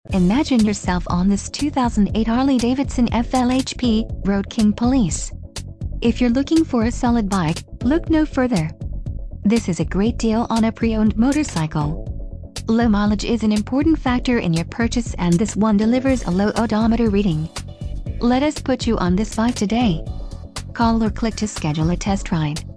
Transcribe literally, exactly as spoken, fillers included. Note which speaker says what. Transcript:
Speaker 1: Imagine yourself on this two thousand eight Harley-Davidson F L H P Road King Police. If you're looking for a solid bike, look no further. This is a great deal on a pre-owned motorcycle. Low mileage is an important factor in your purchase, and this one delivers a low odometer reading. Let us put you on this bike today. Call or click to schedule a test ride.